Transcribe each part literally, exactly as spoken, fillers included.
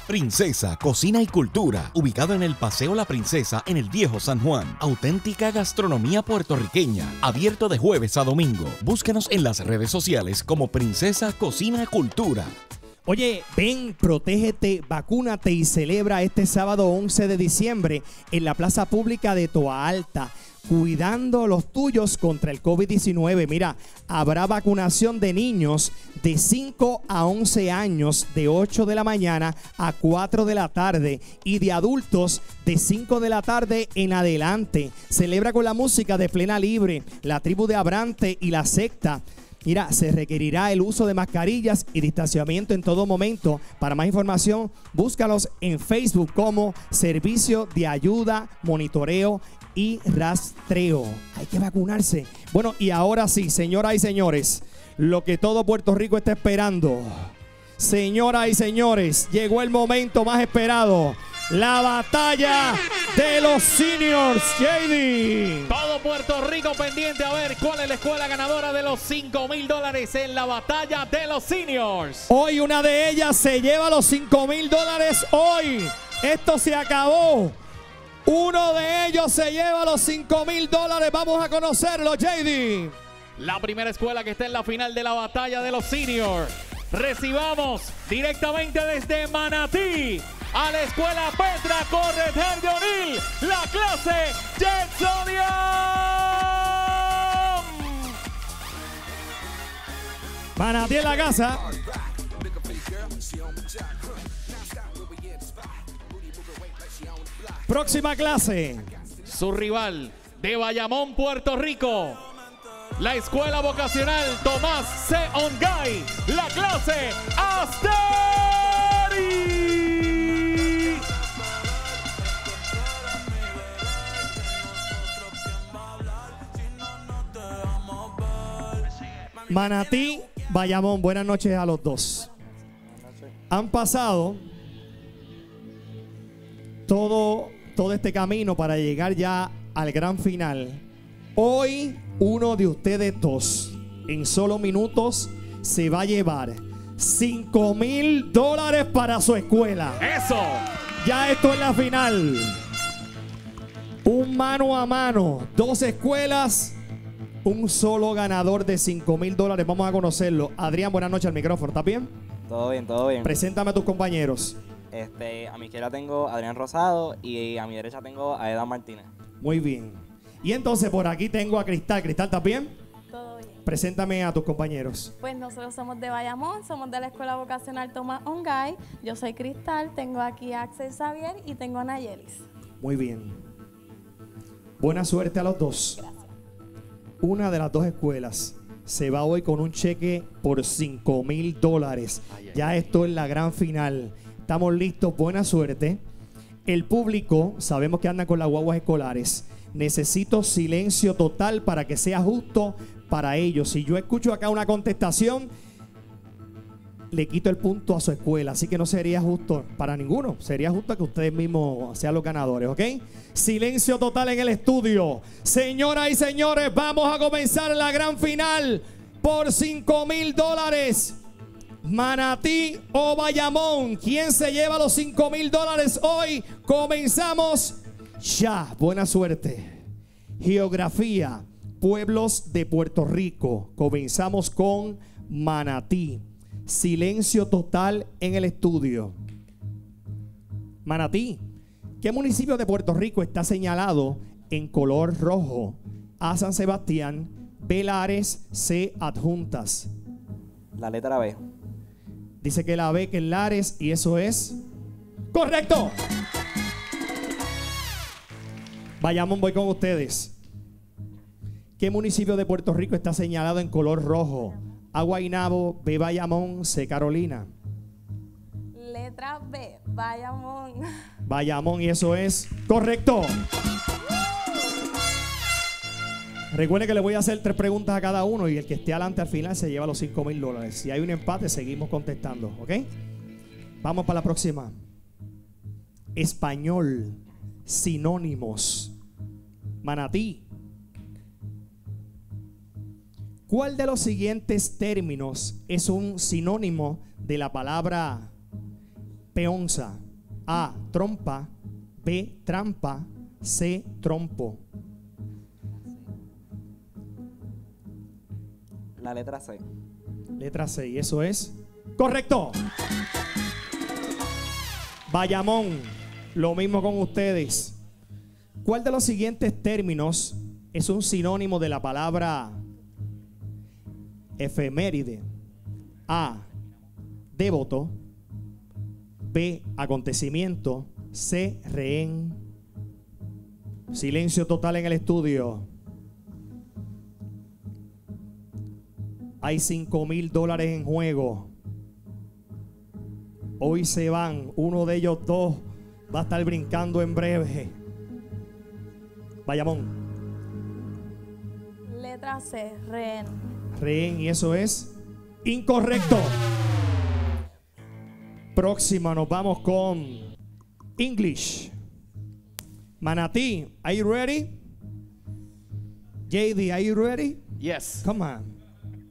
Princesa Cocina y Cultura, ubicado en el Paseo La Princesa en el Viejo San Juan. Auténtica gastronomía puertorriqueña, abierto de jueves a domingo. Búscanos en las redes sociales como Princesa Cocina y Cultura. Oye, ven, protégete, vacúnate y celebra este sábado once de diciembre en la Plaza Pública de Toa Alta, cuidando a los tuyos contra el COVID diecinueve. Mira, habrá vacunación de niños de cinco a once años de ocho de la mañana a cuatro de la tarde y de adultos de cinco de la tarde en adelante. Celebra con la música de Plena Libre, la Tribu de Abrante y La Secta. Mira, se requerirá el uso de mascarillas y distanciamiento en todo momento. Para más información, búscalos en Facebook como Servicio de Ayuda, Monitoreo y Rastreo. Hay que vacunarse. Bueno, y ahora sí, señoras y señores, lo que todo Puerto Rico está esperando. Señoras y señores, llegó el momento más esperado. La batalla de los seniors, J D. Todo Puerto Rico pendiente a ver cuál es la escuela ganadora de los cinco mil dólares en la batalla de los seniors. Hoy una de ellas se lleva los cinco mil dólares hoy. Esto se acabó. Uno de ellos se lleva los cinco mil dólares. Vamos a conocerlo, J D. La primera escuela que está en la final de la batalla de los seniors. Recibamos directamente desde Manatí a la escuela Petra Correter de O'Neill, la clase Jacksonian. Manatí en la casa. Próxima clase. Su rival de Bayamón, Puerto Rico. La escuela vocacional Tomás C. Ongay, la clase Asteri. Manatí, Bayamón, buenas noches a los dos. Han pasado todo, todo este camino para llegar ya al gran final. Hoy uno de ustedes dos, en solo minutos, se va a llevar cinco mil dólares para su escuela. ¡Eso! Ya esto es la final. Un mano a mano, dos escuelas, un solo ganador de cinco mil dólares. Vamos a conocerlo. Adrián, buenas noches al micrófono. ¿Estás bien? Todo bien, todo bien. Preséntame a tus compañeros. Este, a mi izquierda tengo a Adrián Rosado y a mi derecha tengo a Eda Martínez. Muy bien. Y entonces por aquí tengo a Cristal. Cristal, ¿estás bien? Todo bien. Preséntame a tus compañeros. Pues nosotros somos de Bayamón, somos de la Escuela Vocacional Tomás Ongay. Yo soy Cristal, tengo aquí a Axel Xavier y tengo a Nayelis. Muy bien. Buena suerte a los dos. Gracias. Una de las dos escuelas se va hoy con un cheque por cinco mil dólares. Ya esto es la gran final. Estamos listos, buena suerte. El público, sabemos que andan con las guaguas escolares. Necesito silencio total para que sea justo para ellos. Si yo escucho acá una contestación, le quito el punto a su escuela. Así que no sería justo para ninguno. Sería justo que ustedes mismos sean los ganadores, ¿ok? Silencio total en el estudio. Señoras y señores, vamos a comenzar la gran final por cinco mil dólares. Manatí o Bayamón, ¿quién se lleva los cinco mil dólares hoy? Comenzamos ya. Buena suerte. Geografía, pueblos de Puerto Rico. Comenzamos con Manatí. Silencio total en el estudio. Manatí, ¿qué municipio de Puerto Rico está señalado en color rojo? A, San Sebastián, B, Lares, C, Adjuntas. La letra B. Dice que la B, que es Lares, y eso es correcto. Bayamón, voy con ustedes. ¿Qué municipio de Puerto Rico está señalado en color rojo? A, Guaynabo, B, Bayamón, C, Carolina. Letra B, Bayamón. Bayamón, y eso es correcto. Recuerden que le voy a hacer tres preguntas a cada uno y el que esté adelante al final se lleva los cinco mil dólares. Si hay un empate, seguimos contestando, ¿ok? Vamos para la próxima. Español, sinónimos. Manatí. ¿Cuál de los siguientes términos es un sinónimo de la palabra peonza. A, trompa. B, trampa. C, trompo. La letra C. Letra C, y eso es correcto. Bayamón, lo mismo con ustedes. ¿Cuál de los siguientes términos es un sinónimo de la palabra efeméride? A, devoto. B, acontecimiento. C, rehén. Silencio total en el estudio. Hay cinco mil dólares en juego. Hoy se van. Uno de ellos dos va a estar brincando en breve. Bayamón. Letra C, rehén. Rehén, y eso es incorrecto. Próxima, nos vamos con English. Manatí, are you ready? J D, are you ready? Yes. Come on.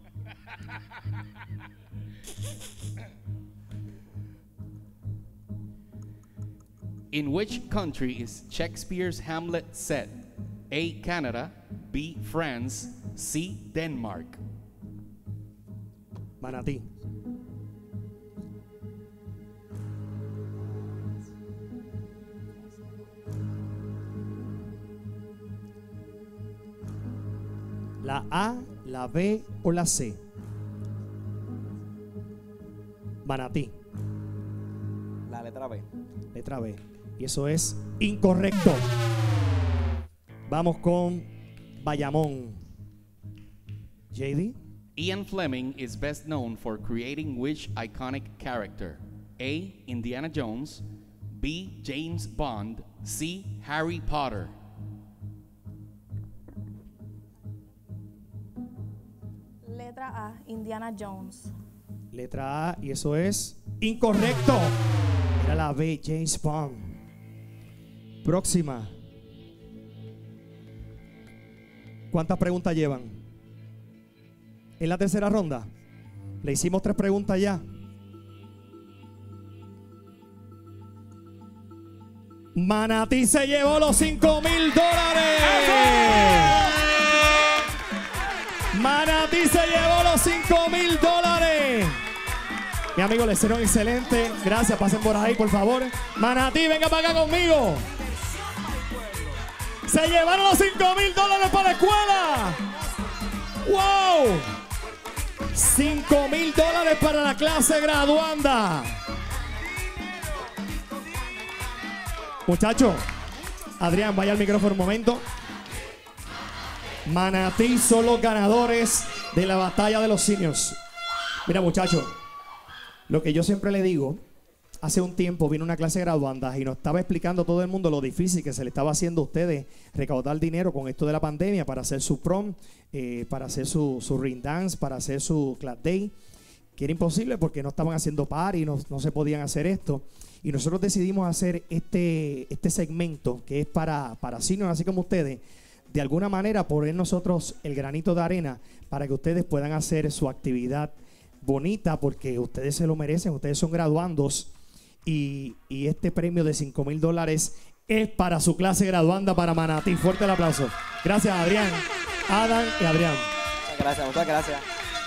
In which country is Shakespeare's Hamlet set? A, Canada. B, France. C, Denmark. Manatí. La A, la B o la C. Manatí. La letra B. Letra B. Y eso es incorrecto. Vamos con Bayamón. J D. Ian Fleming is best known for creating which iconic character? A, Indiana Jones. B, James Bond. C, Harry Potter. Letra A, Indiana Jones. Letra A, y eso es incorrecto. Era la B, James Bond. Próxima. ¿Cuántas preguntas llevan? En la tercera ronda. Le hicimos tres preguntas ya. Manatí se llevó los cinco mil dólares. Manatí se llevó los cinco mil dólares. Mi amigo, le hicieron excelente. Gracias, pasen por ahí, por favor. Manatí, venga para acá conmigo. Se llevaron los cinco mil dólares para la escuela. ¡Wow! cinco mil dólares para la clase graduanda. Muchachos, Adrián, vaya al micrófono un momento. Manatí son los ganadores de la batalla de los seniors. Mira, muchachos, lo que yo siempre le digo, hace un tiempo vino una clase de graduandas y nos estaba explicando todo el mundo lo difícil que se le estaba haciendo a ustedes recaudar dinero con esto de la pandemia para hacer su prom, eh, para hacer su, su ring dance, para hacer su class day, que era imposible porque no estaban haciendo party, no, no se podían hacer esto. Y nosotros decidimos hacer este, este segmento que es para, para seniors, así como ustedes, de alguna manera poner nosotros el granito de arena para que ustedes puedan hacer su actividad bonita, porque ustedes se lo merecen, ustedes son graduandos. Y, y este premio de cinco mil dólares es para su clase graduanda para Manatí. Fuerte el aplauso. Gracias, Adrián, Adam y Adrián. Muchas gracias, muchas gracias.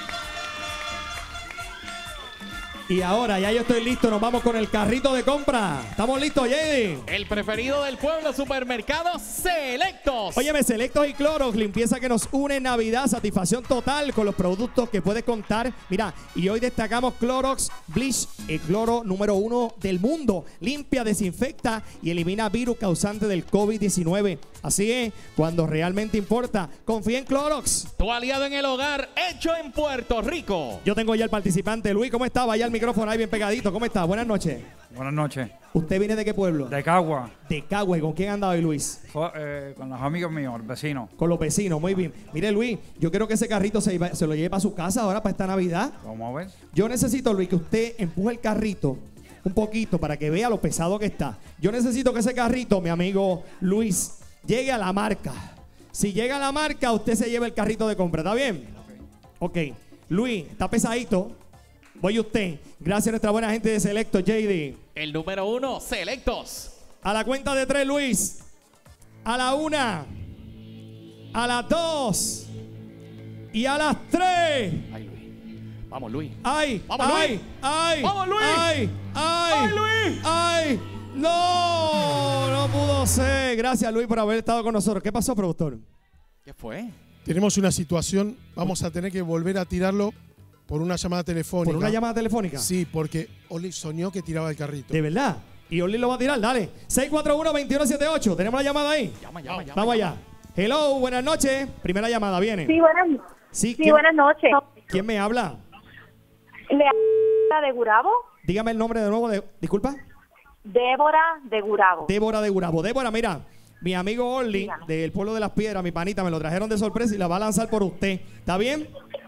Y ahora ya yo estoy listo, nos vamos con el carrito de compra. ¿Estamos listos, Jady? El preferido del pueblo, Supermercados Selectos. Óyeme, Selectos y Clorox, limpieza que nos une en Navidad, satisfacción total con los productos que puedes contar. Mira, y hoy destacamos Clorox Bleach, el cloro número uno del mundo. Limpia, desinfecta y elimina virus causantes del COVID diecinueve. Así es, cuando realmente importa, confía en Clorox. Tu aliado en el hogar, hecho en Puerto Rico. Yo tengo ya el participante. Luis, ¿cómo está? Vaya al micrófono ahí bien pegadito. ¿Cómo está? Buenas noches. Buenas noches. ¿Usted viene de qué pueblo? De Cagua. De Cagua. ¿Y con quién anda hoy, Luis? Fue, eh, con los amigos míos, el vecino. Con los vecinos, muy bien. Mire, Luis, yo quiero que ese carrito se, iba- se lo lleve para su casa ahora para esta Navidad. Vamos a ver. Yo necesito, Luis, que usted empuje el carrito un poquito para que vea lo pesado que está. Yo necesito que ese carrito, mi amigo Luis, llegue a la marca. Si llega a la marca, usted se lleva el carrito de compra. ¿Está bien? Ok. Luis, está pesadito. Voy usted. Gracias a nuestra buena gente de Selecto, J D. El número uno, Selectos. A la cuenta de tres, Luis. A la una. A las dos. Y a las tres. Ay, Luis. Vamos, Luis. ¡Ay! ¡Vamos, ¡Ay! Luis! ¡Ay! ¡Vamos, Luis! ¡Ay! ¡Ay! ¡Ay, Luis! ¡Ay! ¡No! No pudo ser. Gracias, Luis, por haber estado con nosotros. ¿Qué pasó, productor? ¿Qué fue? Tenemos una situación, vamos a tener que volver a tirarlo por una llamada telefónica. ¿Por una llamada telefónica? Sí, porque Oli soñó que tiraba el carrito. ¿De verdad? Y Oli lo va a tirar, dale. seis cuatro uno, dos uno siete ocho. ¿Tenemos la llamada ahí? Llama, llama, llama. Vamos llama. allá. Hello, buenas noches. Primera llamada, viene. Sí, buenas, Sí, sí, ¿quién, buenas noches. ¿quién me habla? Le habla de Gurabo. Dígame el nombre de nuevo. De, disculpa. Débora de Gurabo. Débora de Gurabo. Débora, mira, mi amigo Orly, Dígame. del pueblo de las Piedras, mi panita, me lo trajeron de sorpresa y la va a lanzar por usted. ¿Está bien?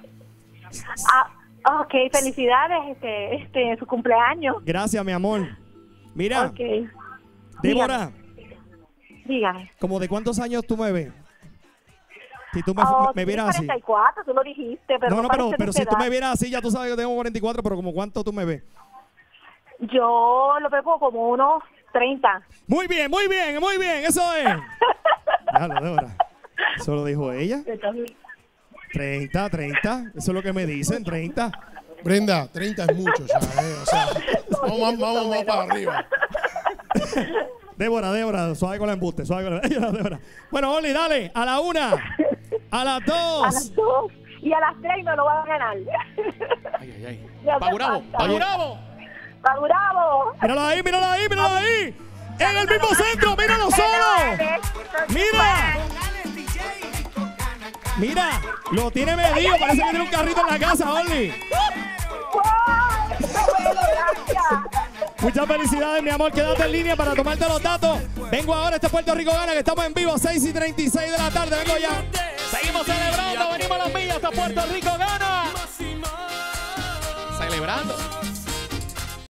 Ah, ok, felicidades este, este, en su cumpleaños. Gracias, mi amor. Mira, Ok, Débora, dígame. ¿como de cuántos años tú me ves? Si tú me, Oh, me sí, vieras así. cuarenta y cuatro, tú lo dijiste, pero No, no, no, pero, parece pero de si esa tú me edad. vieras así, ya tú sabes que tengo cuarenta y cuatro, pero como cuánto tú me ves. Yo lo veo como unos treinta. Muy bien, muy bien, muy bien, eso es. Déjalo, Débora. Eso lo dijo ella. treinta, treinta, eso es lo que me dicen, treinta. Brenda, treinta es mucho ya, ¿eh? O sea, vamos, vamos, vamos, vamos para arriba. Débora, Débora, suave con la embuste, suave con la Débora. Bueno, Oli, dale, a la una, a las A dos. las dos y a las tres no lo van a ganar. Ay, ay, ay. Ya ¡Pa' hace Gurabo! falta. ¡Pa' Gurabo! ¡Pa' Gurabo! Míralo ahí, míralo ahí, míralo ahí. En el mismo centro, míralo solo. Mira. Mira, lo tiene medido, parece que tiene un carrito en la casa, Oli. Muchas felicidades, mi amor. Quédate en línea para tomarte los datos. Vengo ahora, este Puerto Rico Gana, que estamos en vivo, seis y treinta y seis de la tarde. Vengo ya. Seguimos celebrando, venimos a las millas hasta Puerto Rico Gana. Celebrando.